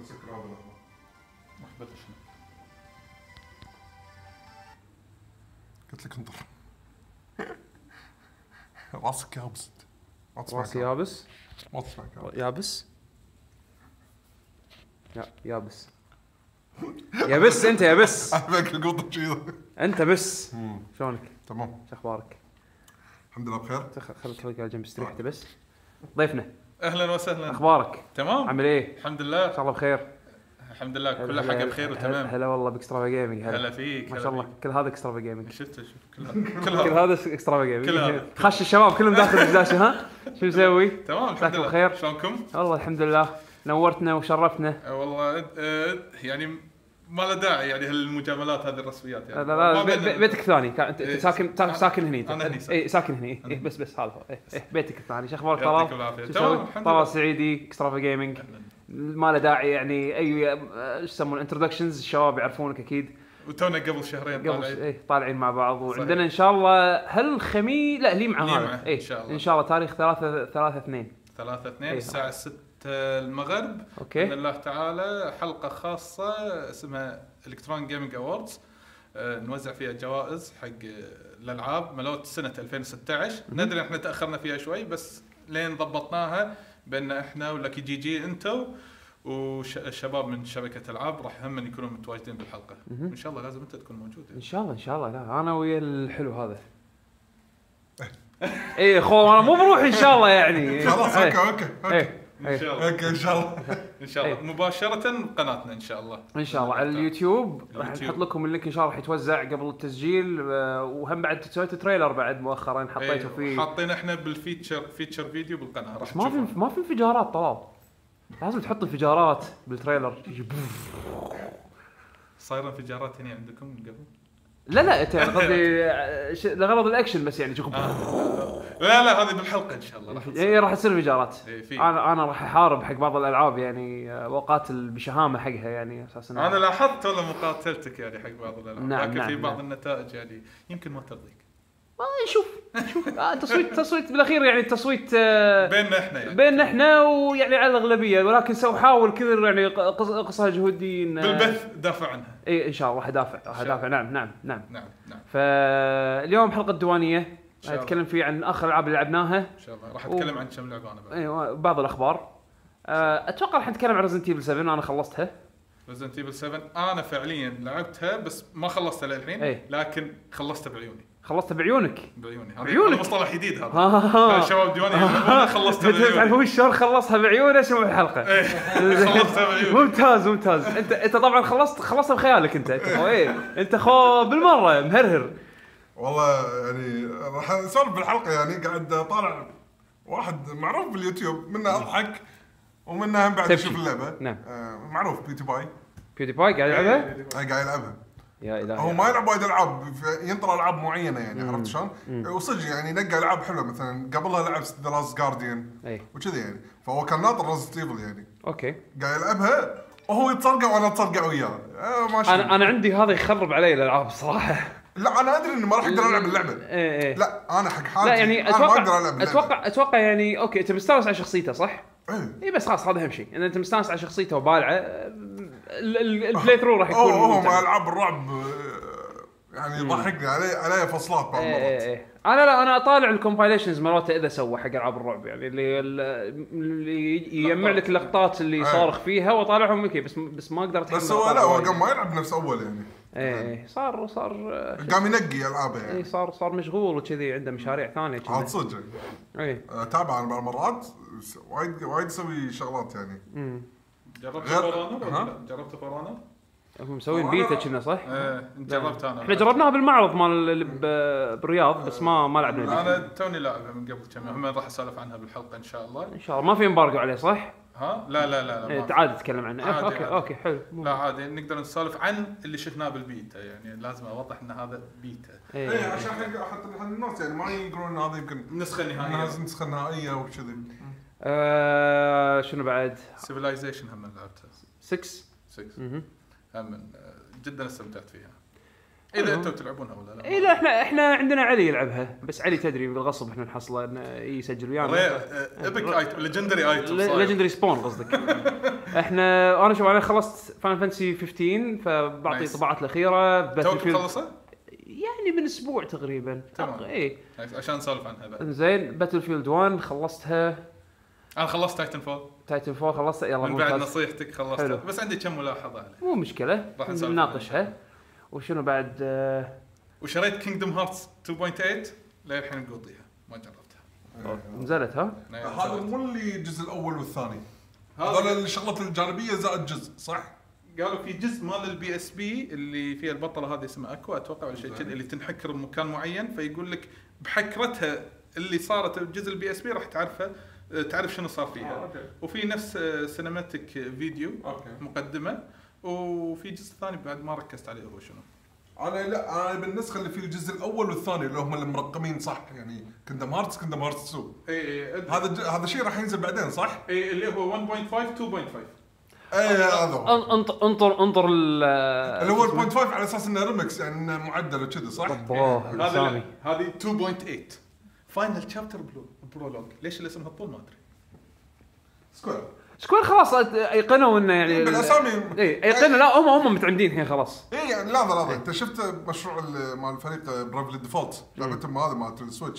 بسكر هذا لحظة. محبط شنو؟ قلت لك انطر. راسك يابس. راسي يابس. ما تسمع كلام. يابس. يابس. يابس انت يابس. احبك القطة كذا. انت بس. شلونك؟ تمام. شو اخبارك؟ الحمد لله بخير. خليك على جنب استريحتي بس. ضيفنا. اهلا وسهلا. اخبارك؟ تمام. عامل ايه؟ الحمد لله. ان شاء الله بخير. الحمد لله كل حاجه بخير وتمام. هلا والله باكسترافا جيمنج. هلا فيك. ما شاء الله كل هذا اكسترافا جيمنج. شفت كل هذا اكسترافا جيمنج. كل خش الشباب كلهم داخل الداشه. ها شو مسوي؟ تمام الحمد لله بخير. شلونكم؟ والله الحمد لله نورتنا وشرفتنا. والله يعني ما له داعي يعني هالمجاملات هذه الرسميات يعني. لا بيتك الثاني انت ساكن هني. انا هني اي ساكن هني. اي بس هذا بيتك الثاني. شو اخبارك طلال؟ تمام طلال سعيدي اكسترافا جيمنج. ما له داعي يعني اي ايش يسمون انتروداكشنز. الشباب يعرفونك اكيد. وتونا قبل شهرين طالعين مع بعض. وعندنا ان شاء الله هالخميس لا لي مع هذا ان شاء الله تاريخ 3/2 الساعه 6 المغرب باذن الله تعالى. حلقه خاصه اسمها الكترون جيمنج اووردز. نوزع فيها جوائز حق الالعاب ملوت سنه 2016. ندري احنا تاخرنا فيها شوي بس لين ضبطناها بان احنا ولك جي انتو والشباب من شبكه العاب راح هم يكونوا متواجدين بالحلقه. ان شاء الله لازم انت تكون موجود ان شاء الله. لا انا ويا الحلو هذا. ايه خو انا مو بروح ان شاء الله يعني. خلاص اوكي ان شاء الله. اوكي ان شاء الله. ان شاء الله مباشره بقناتنا ان شاء الله. ان شاء الله على اليوتيوب راح نحط لكم اللينك ان شاء الله راح يتوزع قبل التسجيل. وهم بعد سويت تريلر بعد مؤخرا حطيته فيه. حاطين احنا بالفيتشر فيديو بالقناه راح ما في انفجارات طلال. لازم تحط انفجارات بالتريلر. صايره انفجارات هنا عندكم من قبل؟ لا انت قصدي لغرض الاكشن بس يعني شوف. لا هذه بالحلقه ان شاء الله راح تصير انفجارات. انا راح احارب حق بعض الالعاب يعني واقاتل بشهامه حقها يعني اساسا. انا لاحظت ولا مقاتلتك يعني حق بعض الالعاب. لكن في بعض النتائج يعني يمكن ما ترضيك. ما نشوف تصويت بالاخير يعني التصويت بيننا احنا ويعني على الاغلبيه. ولكن سأحاول كثر يعني قصها جهودي بالبث دافع عنها. اي ان شاء الله راح ادافع. نعم. فاليوم حلقه الديوانيه نتكلم فيه عن اخر الالعاب اللي لعبناها ان شاء الله. راح اتكلم عن كم لعبه انا بعد. ايوه بعض الاخبار. اتوقع راح نتكلم عن ريزنت ايفل 7. انا خلصتها ريزنت ايفل 7. انا فعليا لعبتها بس ما خلصتها للحين. لكن خلصتها بعيوني. خلصتها بعيونك؟ بعيوني مصطلح جديد هذا. شباب ديواني خلصتها بعيوني. تعرف هو شلون خلصها بعيونه اسمه الحلقه. خلصتها بعيوني. ممتاز. انت طبعا خلصتها بخيالك انت انت خو بالمره مهرهر. والله يعني راح نسولف بالحلقه يعني قاعد طالع واحد معروف باليوتيوب منه اضحك ومنه هم بعد يشوف اللعبه. نعم. معروف بيوتي باي قاعد يلعبها. قاعد يلعبها. يا إلهي. هو ما يلعب وايد العاب ينطر العاب معينه يعني. عرفت شلون؟ وصدق يعني نقى العاب حلوه مثلا قبلها لعب ذا لاست جارديان وكذا يعني. فهو كان ناطر ريزنت ايفل يعني. اوكي قاعد يلعبها وهو يتصرقع وانا اتصرقع وياه. ماشي. انا عندي هذا يخرب علي الالعاب الصراحه. لا انا ادري اني ما راح اقدر العب اللعبه. لا انا حق حالتي. لا يعني اتوقع يعني اوكي انت مستانس على شخصيته صح؟ اي بس خلاص هذا اهم شيء ان انت مستانس على شخصيته وبالعه. البلاي ثرو راح يكون مع العاب الرعب يعني يضحكني عليه فصلات بعض المرات. انا اطالع الكومبايليشنز مراته اذا سوى حق العاب الرعب يعني اللي يجمع لك اللقطات اللي صارخ فيها واطالعهم اوكي بس ما اقدر اتحمل. بس هو لا هو قام ما يلعب نفس اول يعني. صار قام ينقي العابه يعني. صار مشغول وكذي عنده مشاريع ثانيه كذا. عاد صدق تابع انا بعض المرات وايد يسوي شغلات يعني. جربت فورانا جربت فورانا. هم مسوين بيتا كنا صح؟ جربت انا. احنا جربناها بالمعرض مال بالرياض بس ما لعبنا. انا توني لاعبها من قبل كم يوم. راح اسولف عنها بالحلقه ان شاء الله. ما في امبارجو عليه صح؟ ها لا عادي تتكلم عنه. اوكي حلو. لا عادي نقدر نسولف عن اللي شفناه بالبيتا يعني. لازم اوضح ان هذا بيتا. عشان حتى الناس يعني ما يقولون هذا يمكن النسخه النهائيه. النسخه النهائيه وكذي. شنو بعد؟ سيفلايزيشن هم لعبتها 6 هم جدا استمتعت فيها. اذا انتم تلعبونها ولا لا؟ اي لا احنا عندنا علي يلعبها، بس علي تدري بالغصب احنا نحصله انه يسجل ويانا. ايبك ايتم ليجندري ايتم ليجندري سبون قصدك. انا خلصت فاينل فانتسي 15 فبعطي طباعات الاخيره. توك خلصه يعني من اسبوع تقريبا. اي عشان نسولف عنها بعد. زين باتل فيلد 1 خلصتها. انا خلصت تايتن فول خلصتها. يلا من بعد نصيحتك خلصتها بس عندي كم ملاحظه عليه. مو مشكله راح نناقشها. وشنو بعد وشريت كينجدوم هارتس 2.8 للحين مقضيها ما جربتها. نزلت ها؟ هذا مو اللي الجزء الاول والثاني، هذول الشغلات الجانبيه زائد جزء صح؟ قالوا في جزء مال البي اس بي اللي فيها البطله هذه اسمها اكوا اتوقع ولا شيء كذا، اللي تنحكر بمكان معين فيقول لك بحكرتها اللي صارت بجزء البي اس بي راح تعرف شنو صار فيها. وفي نفس سينماتيك فيديو مقدمه. وفي جزء ثاني بعد ما ركزت عليه هو شنو. انا بالنسخه اللي في الجزء الاول والثاني اللي هم المرقمين صح يعني كيندم هارتس 2. هذا شيء راح ينزل بعدين صح؟ اي اللي هو 1.5 2.5. هذا انطر اللي هو 1.5 على اساس انه ريمكس يعني انه معدل وكذا صح؟ هذه 2.8 فاينل شابتر برولوج. ليش الاسم هالطول ما ادري. سكوير خلاص ايقنوا انه يعني بالاسامي ايقنوا. لا هم متعمدين الحين خلاص. يعني لحظه انت شفت مشروع مال الفريق برافلي ديفولت لعبتهم هذا مالت السويتش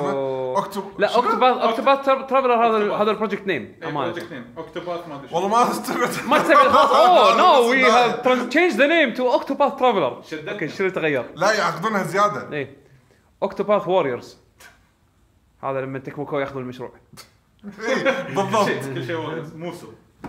لا اوكتوباث ترافلر هذا البروجكت نيم اوكتوباث ما ادري والله ما استبعد خلاص. اوه نو وي هاف تشينج ذا نيم تو اوكتوباث ترافلر. اوكي شو اللي تغير؟ لا يعقدونها زياده. اوكتوباث ووريرز هذا لما تكمكو ياخذوا المشروع. بالضبط كل شيء موسو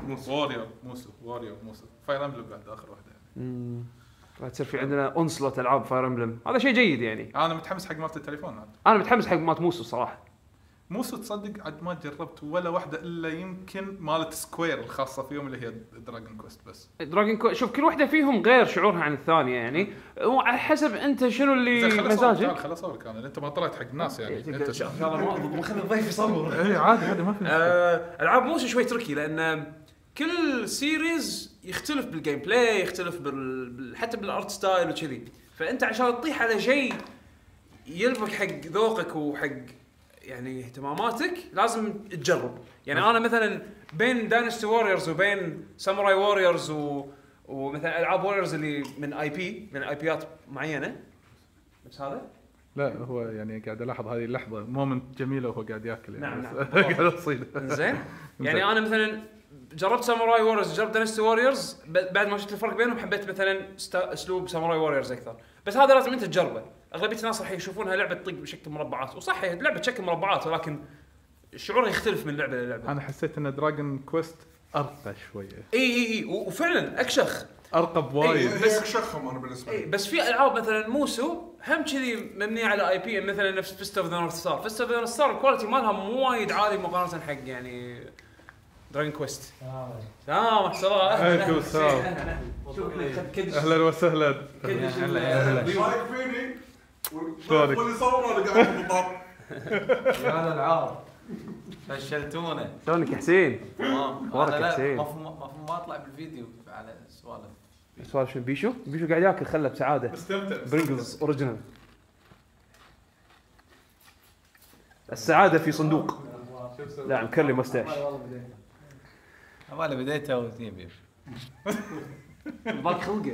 واريور فاير امبلم بعد اخر واحده يعني. راح تصير في عندنا انسلوت العاب فاير امبلم. هذا شيء جيد يعني. انا متحمس حق مالت التليفون. انا متحمس حق مالت موسو صراحه. موسو تصدق عاد ما جربت ولا واحده الا يمكن مالت سكوير الخاصه فيهم اللي هي دراجون كويست. بس شوف كل واحده فيهم غير شعورها عن الثانيه يعني وعلى حسب انت شنو اللي مزاجك. خلاص اصورك انا انت ما طلعت حق الناس يعني انت ما خلي الضيف يصور. اي عادي ما في العاب موسو شوي تركي لان كل سيريز يختلف بالجيم بلاي يختلف حتى بالارت ستايل وكذي. فانت عشان تطيح على شيء يلبق حق ذوقك وحق يعني اهتماماتك لازم تجرب. يعني انا مثلا بين داينستي ووريرز وبين ساموراي ووريرز ومثلا العاب ووريرز اللي من اي بيات معينه بس هذا لا هو يعني قاعد الاحظ هذه اللحظه مومنت جميله وهو قاعد ياكل يعني. نعم. قاعد اصيد زين. يعني انا مثلا جربت ساموراي ووريرز جربت داينستي ووريرز بعد ما شفت الفرق بينهم حبيت مثلا اسلوب ساموراي ووريرز اكثر. بس هذا لازم انت تجربه. اغلبيه الناس راح يشوفونها لعبه طق بشكل مربعات وصح هي لعبه شكل مربعات ولكن الشعور يختلف من لعبه للعبه. انا حسيت ان دراجون كويست ارقى شويه. اي وفعلا اكشخ ارقى بوايد. بس اكشخهم انا بالنسبه لي. بس في العاب مثلا موسو هم كذي مبنيه على اي بي مثلا نفس فيست اوف ذا نورث ستار. فيست اوف ذا نورث ستار الكواليتي مالها مو وايد عالي مقارنه حق يعني دراجون كويست. سلام عليكم السلام. اهلا وسهلا. شايف فيني واللي صور انا قاعد بالضبط. يا الالعاب فشلتونا. شلونك يا حسين؟ تمام. اخبارك يا حسين؟ ما اطلع بالفيديو على سوالف شنو بيشو قاعد ياكل خله بسعاده. مستمتع. برينجلز اوريجينال. السعاده في صندوق. لا مكرلي مستاش. والله بديتها وتجيب ضاق خلقه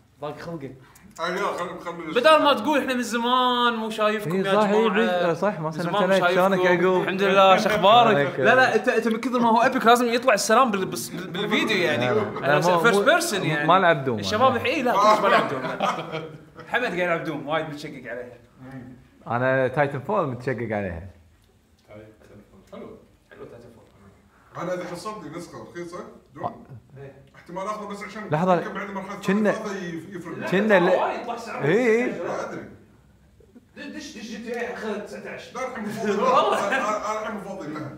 بدل ما تقول احنا من زمان مو شايفكم يا جماعه. صح ما سلمت عليك. شلونك يعقوب؟ الحمد لله. شو اخبارك؟ لا انت من كثر ما هو ابيك لازم يطلع السلام بالفيديو يعني فيرست بيرسون يعني ما لعب دوم الشباب الحين. لا كلش ما لعب دوم. حمد قاعد يلعب دوم وايد متشقق عليها. انا تايتن فول متشقق عليها. حلو تايتن فول. انا اذا حصلت لي نسخه رخيصه دوم احتمال اخذ بس عشان لحظه بعد مرحله كنا يطلع سعر. اي لا ادري دش جي تي اي اخذ 19. لا الحين مفضل انا الحين مفضل لها.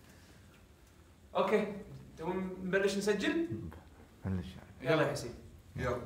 اوكي نبلش نسجل. يلا يا حسين يلا.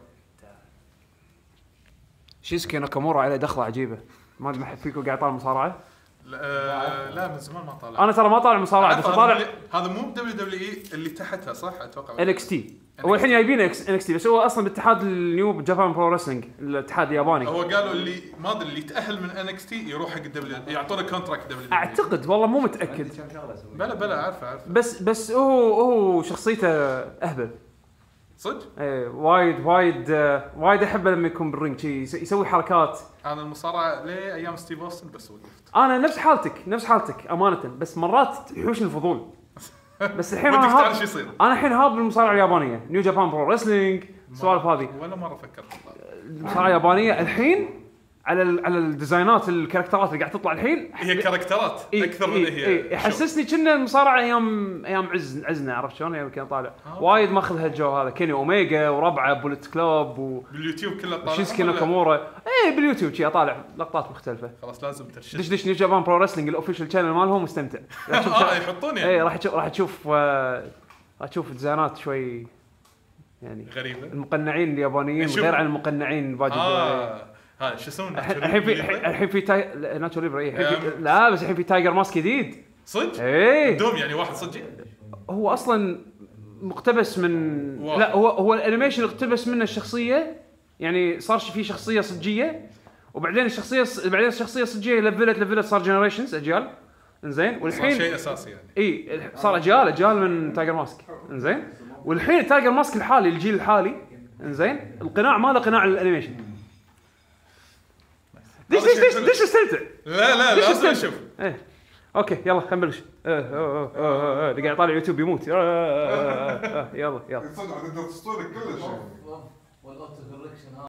شيسكي ناكامورا عليه دخله عجيبه. ما ادري فيكم قاعد طالع مصارعه. لا من زمان ما طالع. انا ترى ما طالع مصارعه بس طالع. هذا مو دبليو دبليو اي اللي تحتها صح اتوقع. NXT هو الحين جايبين NXT بس هو اصلا باتحاد النيو جابان برو رسلينج الاتحاد الياباني. هو قالوا اللي ما ادري اللي يتاهل من NXT يروح حق يعطونه كونتراكت اعتقد والله مو متاكد. بلا عارفه بس هو شخصيته اهبل صدق. ايه وايد احبه لما يكون بالرينج شي يسوي حركات. انا المصارعه ليه ايام ستيف اوستن بس وقفت. انا نفس حالتك امانه بس مرات يحوشني الفضول. بس الحين انا الحين هاب بالمصارعه اليابانيه نيو جابان برو رسلينج السوالف هذه ولا مره فكرت المصارعه اليابانيه الحين على الديزاينات الكاركترات اللي قاعد تطلع الحين هي كاركترات اكثر من هي يحسسني كنا المصارعه ايام عزنا عرفت شلون يعني كان طالع وايد ماخذ هالجو هذا كيني اوميجا وربعه بوليت كلوب باليوتيوب كله طالع شيسكي ناكامورا باليوتيوب شي طالع لقطات مختلفه. خلاص لازم ترشد دش نيو جابان برو رسلينج الاوفيشال شانل مالهم مستمتع. يحطون يعني راح تشوف ديزاينات شوي يعني غريبه. المقنعين اليابانيين غير عن المقنعين باقي ها شو اسمه الحين في ناتشو ليبرا لا بس الحين في تايجر ماسك جديد صدق. دوم يعني واحد صدق هو اصلا مقتبس من لا هو الانيميشن اقتبس منه الشخصيه يعني صار في شخصيه صجيه وبعدين الشخصيه صجيه لفلت صار جنريشنز اجيال انزين والحين صار شيء اساسي يعني صار اجيال من تايجر ماسك انزين والحين تايجر ماسك الحالي الجيل الحالي انزين القناع ماله قناع الانيميشن. ليش استمتع؟ لا لازم اشوف. اوكي يلا خلينا نبلش. اللي قاعد يطالع يوتيوب يموت. يلا صدق تقدر تسطول كل شيء.